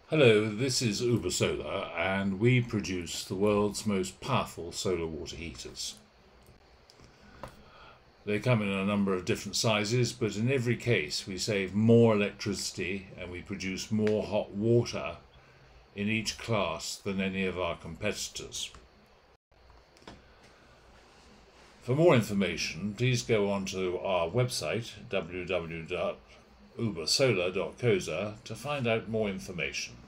Hello, this is Ubersolar, and we produce the world's most powerful solar water heaters. They come in a number of different sizes, but in every case we save more electricity and we produce more hot water in each class than any of our competitors. For more information, please go onto our website www.ubersolar.co.za to find out more information.